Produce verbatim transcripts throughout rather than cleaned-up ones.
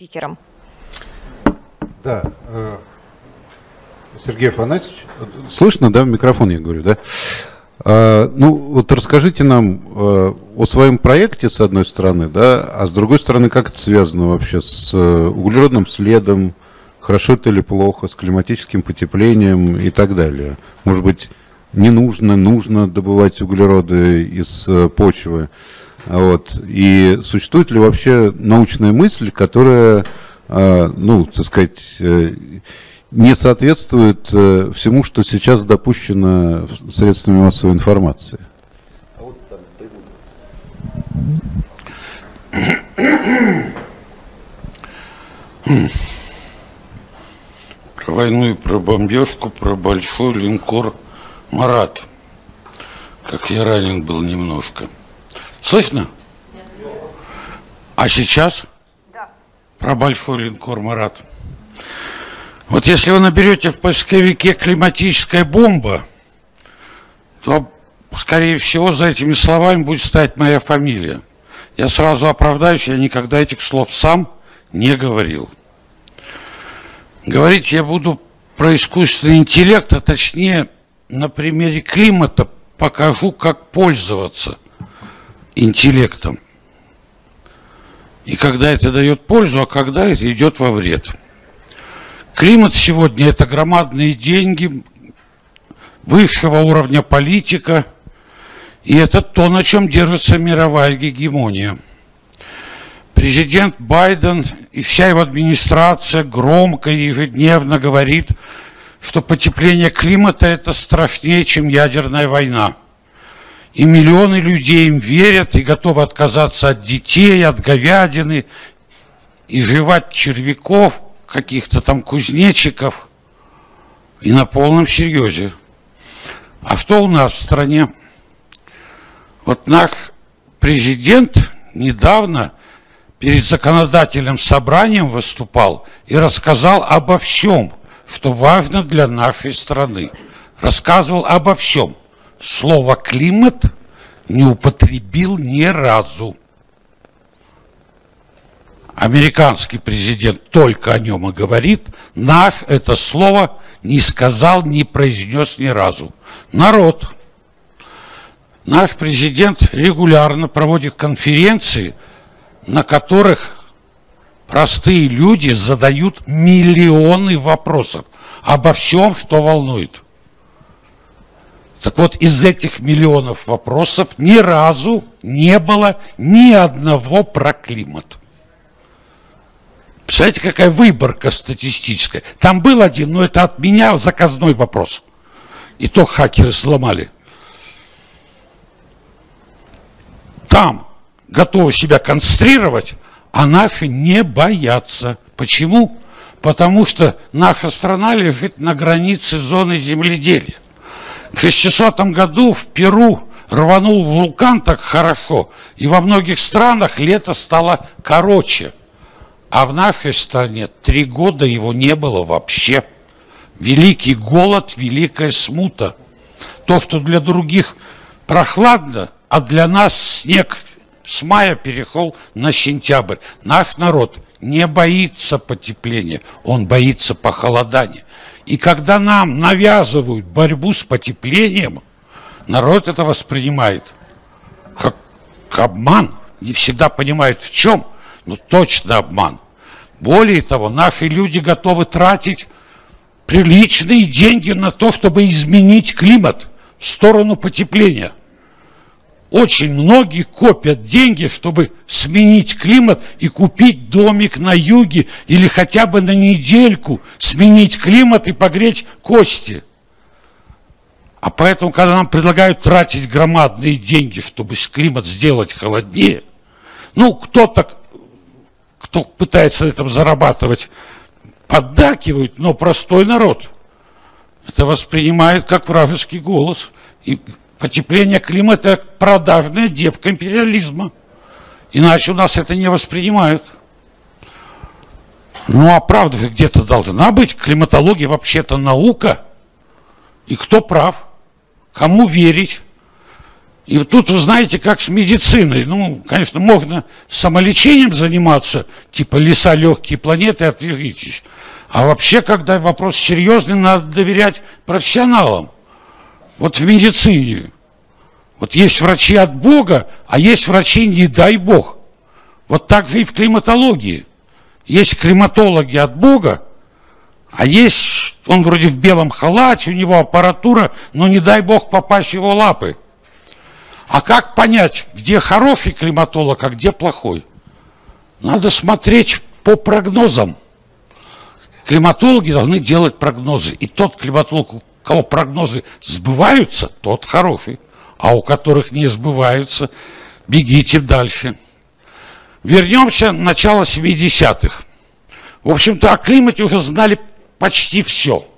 спикером. Да. Сергей Афанасьевич, слышно, да, в микрофон я говорю, да? А, ну, вот расскажите нам а, о своем проекте, с одной стороны, да, а с другой стороны, как это связано вообще с углеродным следом, хорошо это или плохо, с климатическим потеплением и так далее. Может быть, не нужно, нужно добывать углероды из почвы. Вот. И существует ли вообще научная мысль, которая, а, ну, так сказать, не соответствует э, всему, что сейчас допущено средствами массовой информации? Про войну и про бомбежку, про большой линкор «Марат». Как я ранен был немножко. Слышно? А сейчас? Да. Про большой линкор «Марат». Вот если вы наберете в поисковике «климатическая бомба», то, скорее всего, за этими словами будет стоять моя фамилия. Я сразу оправдаюсь, я никогда этих слов сам не говорил. Говорить я буду про искусственный интеллект, а точнее на примере климата покажу, как пользоваться интеллектом. И когда это дает пользу, а когда это идет во вред. Климат сегодня – это громадные деньги, высшего уровня политика, и это то, на чем держится мировая гегемония. Президент Байден и вся его администрация громко и ежедневно говорит, что потепление климата – это страшнее, чем ядерная война. И миллионы людей им верят и готовы отказаться от детей, от говядины и жевать червяков, каких-то там кузнечиков, и на полном серьезе. А что у нас в стране? Вот наш президент недавно перед законодательным собранием выступал и рассказал обо всем, что важно для нашей страны. Рассказывал обо всем. Слово «климат» не употребил ни разу. Американский президент только о нем и говорит, наш это слово не сказал, не произнес ни разу. Народ. Наш президент регулярно проводит конференции, на которых простые люди задают миллионы вопросов обо всем, что волнует. Так вот, из этих миллионов вопросов ни разу не было ни одного про климат. Представляете, какая выборка статистическая. Там был один, но это от меня заказной вопрос. И то хакеры сломали. Там готовы себя концентрировать, а наши не боятся. Почему? Потому что наша страна лежит на границе зоны земледелия. В шестисотом году в Перу рванул вулкан так хорошо, и во многих странах лето стало короче. А в нашей стране три года его не было вообще. Великий голод, великая смута. То, что для других прохладно, а для нас снег с мая перешел на сентябрь. Наш народ не боится потепления, он боится похолодания. И когда нам навязывают борьбу с потеплением, народ это воспринимает как обман. Не всегда понимает в чем, но точно обман. Более того, наши люди готовы тратить приличные деньги на то, чтобы изменить климат в сторону потепления. Очень многие копят деньги, чтобы сменить климат и купить домик на юге или хотя бы на недельку сменить климат и погреть кости. А поэтому, когда нам предлагают тратить громадные деньги, чтобы климат сделать холоднее, ну, кто-то, кто пытается на этом зарабатывать, поддакивает, но простой народ это воспринимает как вражеский голос. И потепление климата – это продажная девка империализма. Иначе у нас это не воспринимают. Ну, а правда же где-то должна быть. Климатология вообще-то наука. И кто прав? Кому верить? И вот тут, вы знаете, как с медициной. Ну, конечно, можно самолечением заниматься, типа леса, легкие планеты, отвлекитесь. А вообще, когда вопрос серьезный, надо доверять профессионалам. Вот в медицине. Вот есть врачи от Бога, а есть врачи, не дай Бог. Вот так же и в климатологии. Есть климатологи от Бога, а есть, он вроде в белом халате, у него аппаратура, но не дай Бог попасть в его лапы. А как понять, где хороший климатолог, а где плохой? Надо смотреть по прогнозам. Климатологи должны делать прогнозы. И тот климатолог, у кого прогнозы сбываются, тот хороший. А у которых не сбываются, бегите дальше. Вернемся в начало семидесятых. В общем-то, о климате уже знали почти все.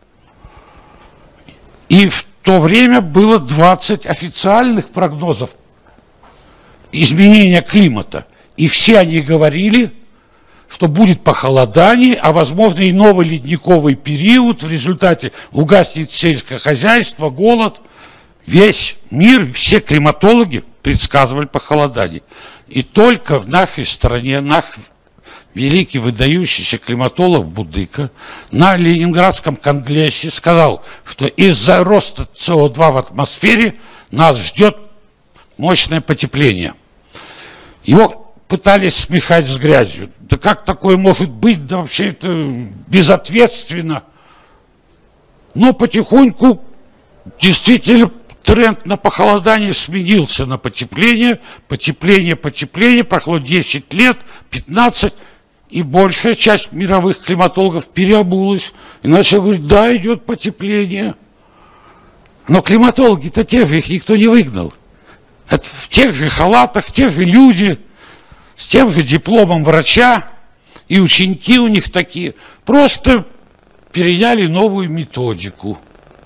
И в то время было двадцать официальных прогнозов изменения климата. И все они говорили, что будет похолодание, а возможно и новый ледниковый период. В результате угаснет сельское хозяйство, голод. Весь мир, все климатологи предсказывали похолодание. И только в нашей стране наш великий выдающийся климатолог Будыка на Ленинградском конгрессе сказал, что из-за роста С О два в атмосфере нас ждет мощное потепление. Его пытались смешать с грязью. Да как такое может быть? Да вообще это безответственно. Но потихоньку действительно тренд на похолодание сменился на потепление. Потепление, потепление. Прошло десять лет, пятнадцать. И большая часть мировых климатологов переобулась и начала говорить, да, идет потепление. Но климатологи-то те же, их никто не выгнал. Это в тех же халатах, те же люди, с тем же дипломом врача, и ученики у них такие. Просто переняли новую методику.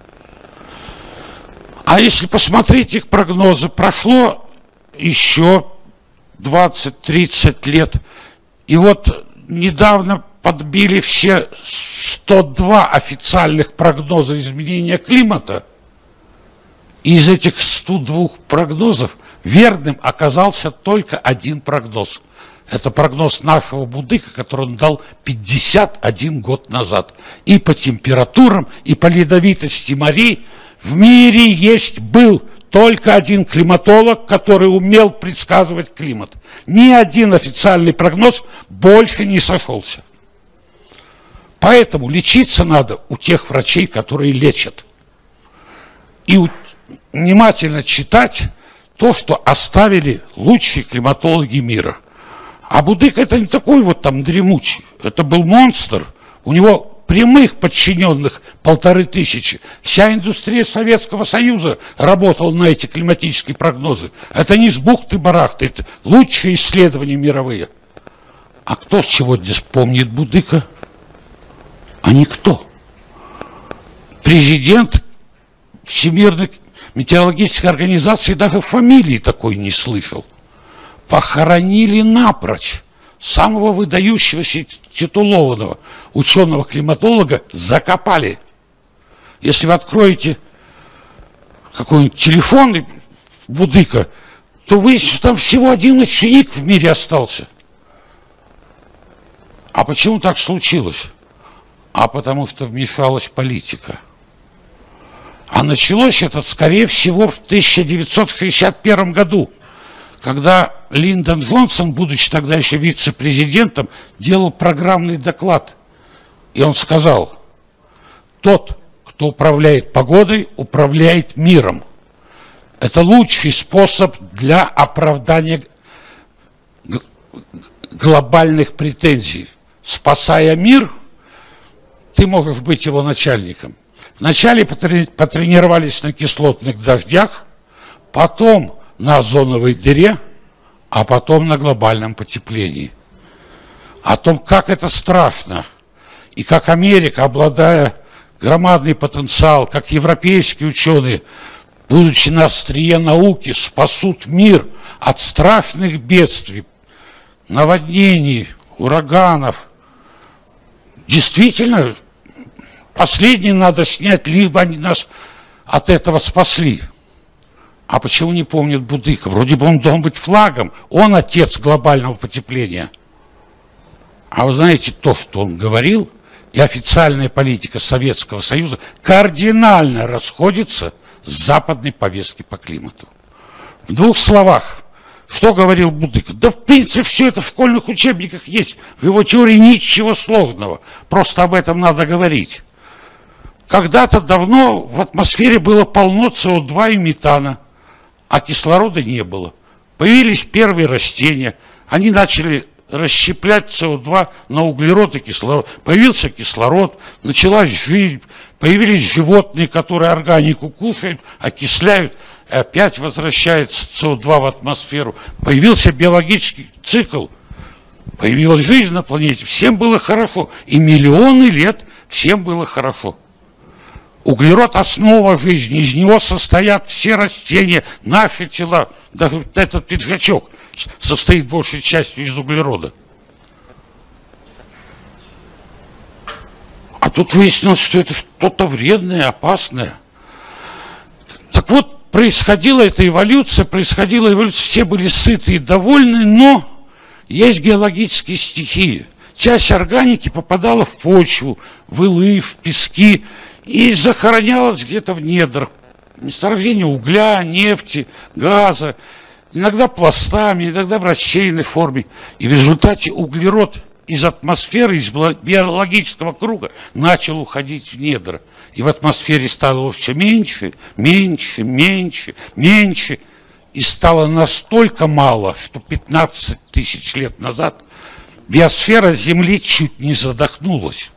А если посмотреть их прогнозы, прошло еще двадцать-тридцать лет, и вот недавно подбили все сто два официальных прогноза изменения климата. И из этих ста двух прогнозов верным оказался только один прогноз. Это прогноз нашего Будыка, который он дал пятьдесят один год назад. И по температурам, и по ледовитости морей в мире есть был только один климатолог, который умел предсказывать климат. Ни один официальный прогноз больше не сошелся. Поэтому лечиться надо у тех врачей, которые лечат. И у... внимательно читать то, что оставили лучшие климатологи мира. А Будык это не такой вот там дремучий. Это был монстр. У него прямых подчиненных полторы тысячи. Вся индустрия Советского Союза работала на эти климатические прогнозы. Это не с бухты-барахты, это лучшие исследования мировые. А кто сегодня вспомнит Будыка? А никто. Президент Всемирной метеорологической организации даже фамилии такой не слышал. Похоронили напрочь. Самого выдающегося титулованного ученого-климатолога закопали. Если вы откроете какой-нибудь телефон Будыка, то выяснится, что там всего один ученик в мире остался. А почему так случилось? А потому что вмешалась политика. А началось это, скорее всего, в тысяча девятьсот шестьдесят первом году, когда Линдон Джонсон, будучи тогда еще вице-президентом, делал программный доклад. И он сказал, тот, кто управляет погодой, управляет миром. Это лучший способ для оправдания глобальных претензий. Спасая мир, ты можешь быть его начальником. Вначале потренировались на кислотных дождях, потом на озоновой дыре, а потом на глобальном потеплении. О том, как это страшно, и как Америка, обладая громадный потенциал, как европейские ученые, будучи на острие науки, спасут мир от страшных бедствий, наводнений, ураганов. Действительно, последнее надо снять, либо они нас от этого спасли. А почему не помнит Будыка? Вроде бы он должен быть флагом. Он отец глобального потепления. А вы знаете, то, что он говорил, и официальная политика Советского Союза кардинально расходится с западной повесткой по климату. В двух словах, что говорил Будыка? Да, в принципе, все это в школьных учебниках есть. В его теории ничего сложного. Просто об этом надо говорить. Когда-то давно в атмосфере было полно СО2 и метана, а кислорода не было. Появились первые растения, они начали расщеплять СО2 на углерод и кислород. Появился кислород, началась жизнь, появились животные, которые органику кушают, окисляют, и опять возвращается СО2 в атмосферу. Появился биологический цикл, появилась жизнь на планете, всем было хорошо. И миллионы лет всем было хорошо. Углерод – основа жизни, из него состоят все растения, наши тела. Даже этот пиджачок состоит большей частью из углерода. А тут выяснилось, что это что-то вредное, опасное. Так вот, происходила эта эволюция, происходила эволюция, все были сыты и довольны, но есть геологические стихии. Часть органики попадала в почву, в илы, в пески, и захоронялась где-то в недрах. Месторождение угля, нефти, газа, иногда пластами, иногда в рассеянной форме. И в результате углерод из атмосферы, из биологического круга начал уходить в недра. И в атмосфере стало все меньше, меньше, меньше, меньше. И стало настолько мало, что пятнадцать тысяч лет назад биосфера Земли чуть не задохнулась.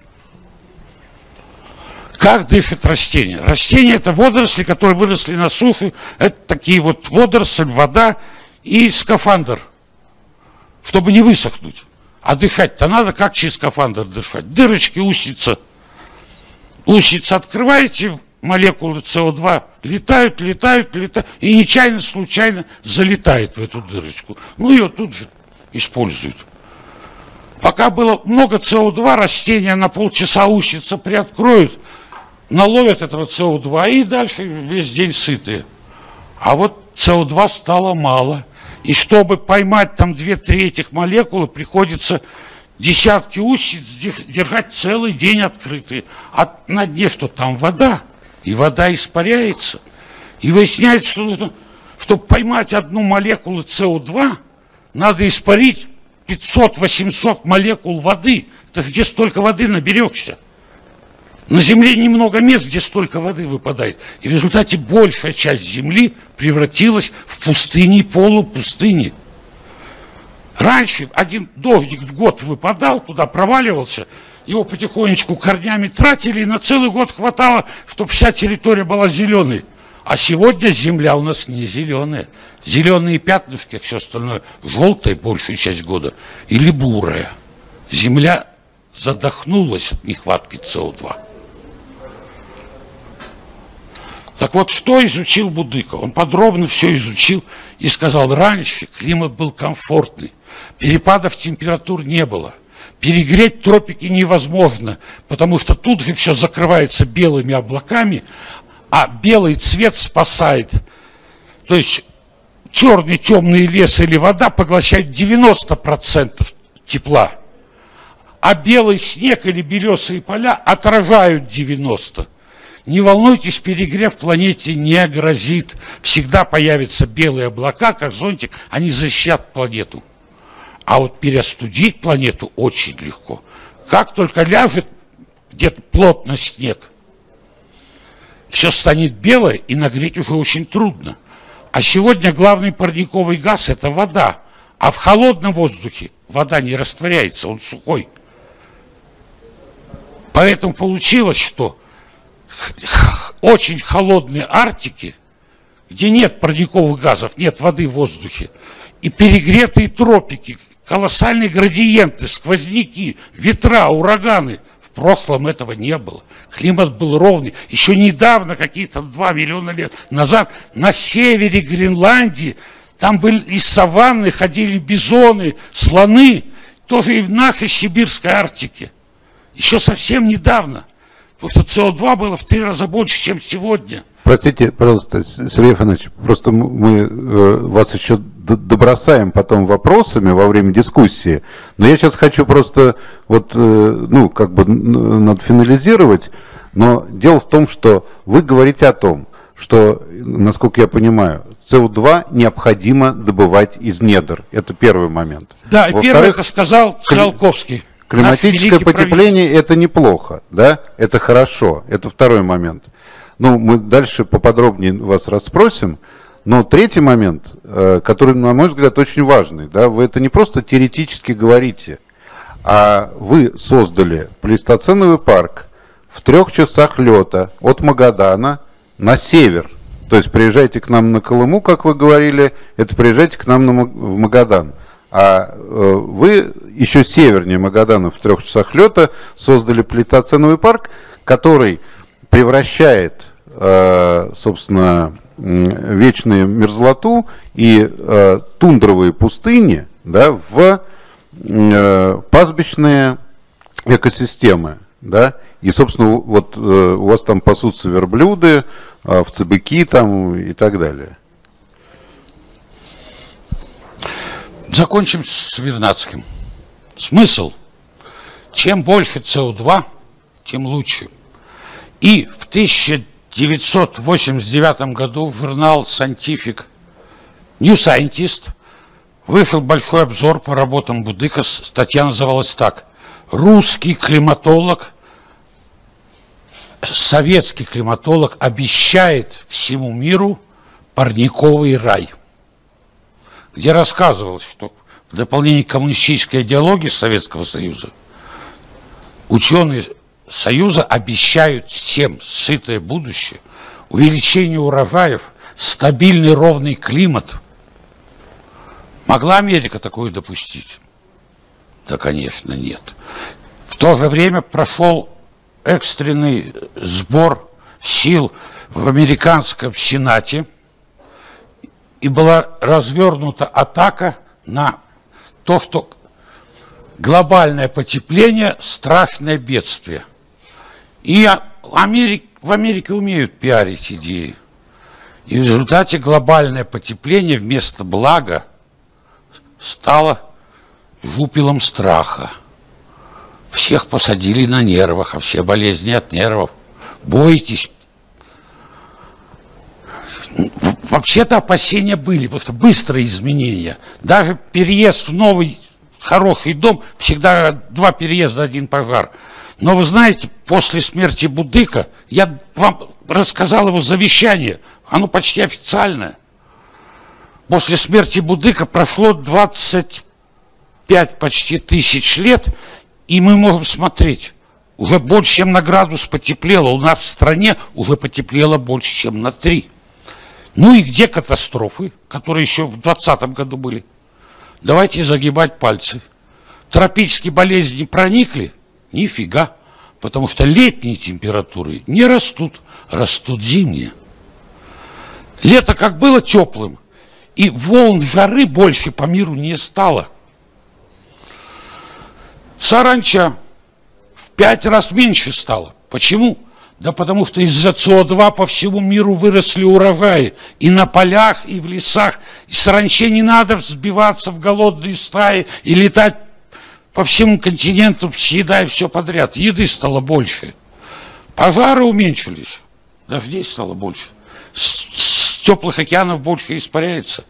Как дышит растение? Растения – это водоросли, которые выросли на суше. Это такие вот водоросли, вода и скафандр, чтобы не высохнуть. А дышать-то надо, как через скафандр дышать. Дырочки, усица. Усица открываете, молекулы СО2 летают, летают, летают, и нечаянно, случайно залетает в эту дырочку. Ну, ее тут же используют. Пока было много СО2, растения на полчаса усица приоткроют, наловят этого СО2 и дальше весь день сытые. А вот СО2 стало мало. И чтобы поймать там две-три этих молекулы, приходится десятки усиц держать целый день открытые. А на дне что? Там вода. И вода испаряется. И выясняется, что чтобы поймать одну молекулу СО2, надо испарить пятьсот-восемьсот молекул воды. Это где столько воды наберешься? На Земле немного мест, где столько воды выпадает. И в результате большая часть Земли превратилась в пустыни и полупустыни. Раньше один дождик в год выпадал, туда проваливался, его потихонечку корнями тратили, и на целый год хватало, чтобы вся территория была зеленой. А сегодня Земля у нас не зеленая. Зеленые пятнышки, все остальное желтое большую часть года или бурая. Земля задохнулась от нехватки СО2. Так вот, что изучил Будыка? Он подробно все изучил и сказал, раньше климат был комфортный, перепадов температур не было, перегреть тропики невозможно, потому что тут же все закрывается белыми облаками, а белый цвет спасает. То есть черный темный лес или вода поглощает девяносто процентов тепла, а белый снег или белесые поля отражают девяносто процентов. Не волнуйтесь, перегрев планете не грозит. Всегда появятся белые облака, как зонтик, они защитят планету. А вот переостудить планету очень легко. Как только ляжет где-то плотно снег, все станет белое, и нагреть уже очень трудно. А сегодня главный парниковый газ – это вода. А в холодном воздухе вода не растворяется, он сухой. Поэтому получилось, что очень холодные Арктики, где нет парниковых газов, нет воды в воздухе, и перегретые тропики, колоссальные градиенты, сквозняки, ветра, ураганы. В прошлом этого не было. Климат был ровный. Еще недавно, какие-то два миллиона лет назад, на севере Гренландии, там были из саванны, ходили бизоны, слоны, тоже и в нашей сибирской Арктике. Еще совсем недавно. потому что С О два было в три раза больше, чем сегодня. Простите, пожалуйста, Сергей Иванович, просто мы э, вас еще добросаем потом вопросами во время дискуссии, но я сейчас хочу просто вот, э, ну, как бы надо финализировать, но дело в том, что вы говорите о том, что, насколько я понимаю, С О два необходимо добывать из недр. Это первый момент. Да, и первый это сказал Циолковский. Климатическое потепление – это неплохо, да, это хорошо, это второй момент. Ну, мы дальше поподробнее вас расспросим. Но третий момент, который, на мой взгляд, очень важный, да, вы это не просто теоретически говорите, а вы создали плейстоценовый парк в трех часах лета от Магадана на север. То есть приезжайте к нам на Колыму, как вы говорили, это приезжайте к нам на, в Магадан. А э, вы еще севернее Магадана в трех часах лета создали плейстоценовый парк, который превращает, э, собственно, вечную мерзлоту и э, тундровые пустыни, да, в э, пастбищные экосистемы. Да? И, собственно, вот э, у вас там пасутся верблюды, э, овцебыки там и так далее. Закончим с Вернадским. Смысл. Чем больше С О два, тем лучше. И в тысяча девятьсот восемьдесят девятом году в журнал Scientific New Scientist вышел большой обзор по работам Будыка. Статья называлась так: «Русский климатолог, советский климатолог обещает всему миру парниковый рай», где рассказывалось, что в дополнение к коммунистической идеологии Советского Союза ученые Союза обещают всем сытое будущее, увеличение урожаев, стабильный ровный климат. Могла Америка такое допустить? Да, конечно, нет. В то же время прошел экстренный сбор сил в американском Сенате, и была развернута атака на то, что глобальное потепление – страшное бедствие. И Америк, в Америке умеют пиарить идеи. И в результате глобальное потепление вместо блага стало жупелом страха. Всех посадили на нервах, а все болезни от нервов. Бойтесь. Вообще-то опасения были, потому что быстрые изменения. Даже переезд в новый хороший дом, всегда два переезда, один пожар. Но вы знаете, после смерти Будыка, я вам рассказал его завещание, оно почти официальное. После смерти Будыка прошло двадцать пять почти тысяч лет, и мы можем смотреть, уже больше, чем на градус потеплело. У нас в стране уже потеплело больше, чем на три. Ну и где катастрофы, которые еще в двадцатом году были? Давайте загибать пальцы. Тропические болезни проникли? Нифига. Потому что летние температуры не растут, растут зимние. Лето как было теплым, и волн жары больше по миру не стало. Саранча в пять раз меньше стало. Почему? Да потому что из-за С О два по всему миру выросли урожаи. И на полях, и в лесах. И саранче не надо взбиваться в голодные стаи и летать по всему континенту, съедая все подряд. Еды стало больше. Пожары уменьшились. Дождей стало больше. С, с теплых океанов больше испаряется.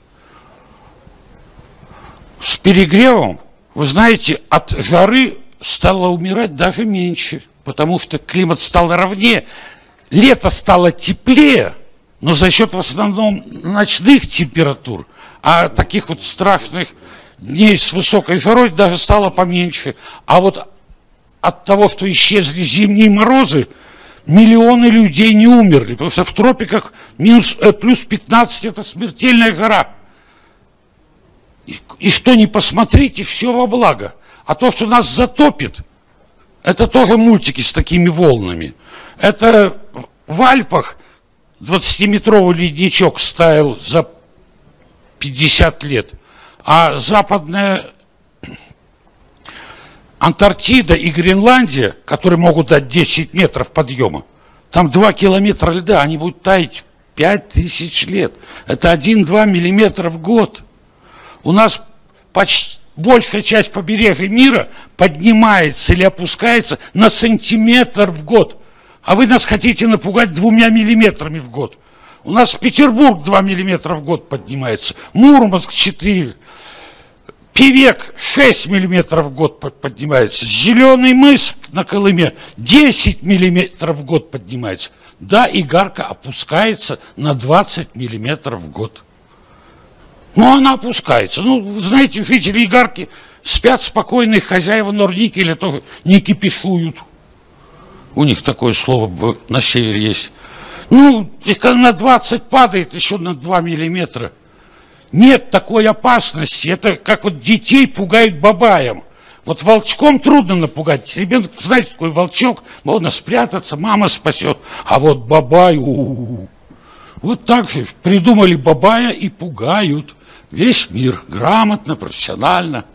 С перегревом, вы знаете, от жары стало умирать даже меньше. Потому что климат стал ровнее. Лето стало теплее, но за счет в основном ночных температур. А таких вот страшных дней с высокой жарой даже стало поменьше. А вот от того, что исчезли зимние морозы, миллионы людей не умерли. Потому что в тропиках минус, э, плюс пятнадцать – это смертельная жара. И, и что ни посмотрите, все во благо. А то, что нас затопит, это тоже мультики с такими волнами. Это в Альпах двадцатиметровый ледничок стаял за пятьдесят лет. А западная Антарктида и Гренландия, которые могут дать десять метров подъема, там два километра льда, они будут таять пять тысяч лет. Это один-два миллиметра в год. У нас почти большая часть побережья мира поднимается или опускается на сантиметр в год. А вы нас хотите напугать двумя миллиметрами в год. У нас Петербург два миллиметра в год поднимается, Мурманск четыре, Певек шесть миллиметров в год поднимается, Зеленый мыс на Колыме десять миллиметров в год поднимается. Да, Игарка опускается на двадцать миллиметров в год. Но она опускается. Ну, знаете, жители Игарки спят спокойно, хозяева Норникеля тоже не кипишуют. У них такое слово на севере есть. Ну, когда на двадцать падает, еще на два миллиметра. Нет такой опасности. Это как вот детей пугают бабаем. Вот волчком трудно напугать. Ребенок, знаете, такой волчок, можно спрятаться, мама спасет. А вот бабай, у-у-у. Вот так же придумали бабая и пугают весь мир. Грамотно, профессионально.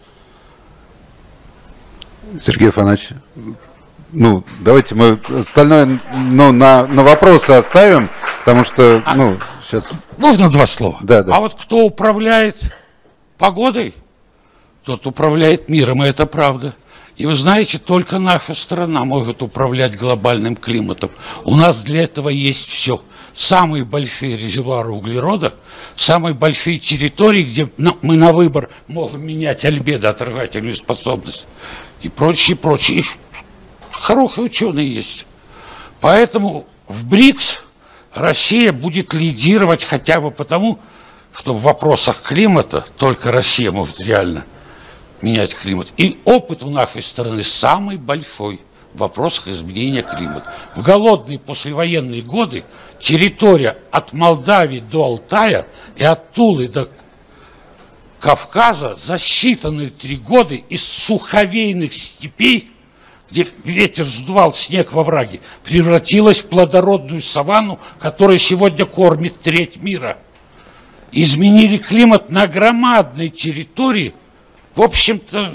Сергей Афанасьевич, ну, давайте мы остальное ну, на, на вопросы оставим, потому что, а, ну, сейчас... Можно два слова? Да, да. А вот кто управляет погодой, тот управляет миром, и это правда. И вы знаете, только наша страна может управлять глобальным климатом. У нас для этого есть все. Самые большие резервуары углерода, самые большие территории, где мы на выбор можем менять альбедо, отражательную способность, и прочее, прочее. Хорошие ученые есть. Поэтому в БРИКС Россия будет лидировать хотя бы потому, что в вопросах климата только Россия может реально менять климат. И опыт у нашей страны самый большой в вопросах изменения климата. В голодные послевоенные годы территория от Молдавии до Алтая и от Тулы до Кавказа за считанные три года из суховейных степей, где ветер сдувал снег во враге, превратилась в плодородную саванну, которая сегодня кормит треть мира. Изменили климат на громадной территории, в общем-то,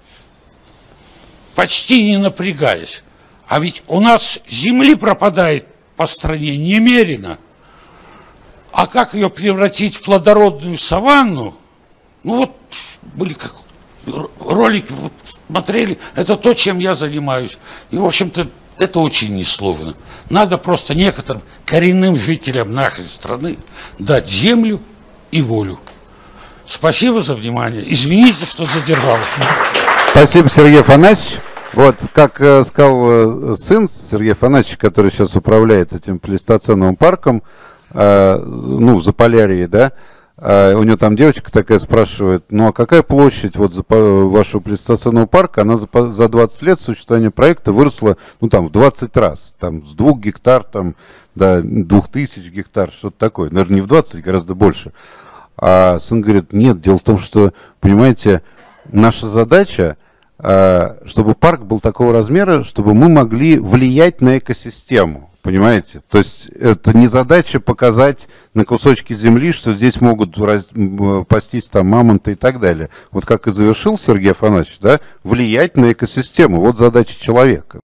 почти не напрягаясь. А ведь у нас земли пропадает по стране немерено. А как ее превратить в плодородную саванну? Ну вот, были как... ролики смотрели, это то, чем я занимаюсь. И, в общем-то, это очень несложно. Надо просто некоторым коренным жителям нашей страны дать землю и волю. Спасибо за внимание. Извините, что задержал. Спасибо, Сергей Афанасьевич. Вот, как э, сказал э, сын Сергея Афанасьевича, который сейчас управляет этим плейстоценовым парком, э, ну, в Заполярье, да, Uh, у него там девочка такая спрашивает, ну а какая площадь вот за, вашего плейстоценового парка? Она за, за двадцать лет существования проекта выросла, ну там в двадцать раз, там с двух гектар там до двух тысяч гектар, что-то такое, наверное не в двадцать, гораздо больше. А сын говорит, нет, дело в том, что, понимаете, наша задача, uh, чтобы парк был такого размера, чтобы мы могли влиять на экосистему. Понимаете? То есть это не задача показать на кусочке земли, что здесь могут раз, пастись там мамонты и так далее. Вот как и завершил Сергей Афанасьевич, да, влиять на экосистему. Вот задача человека.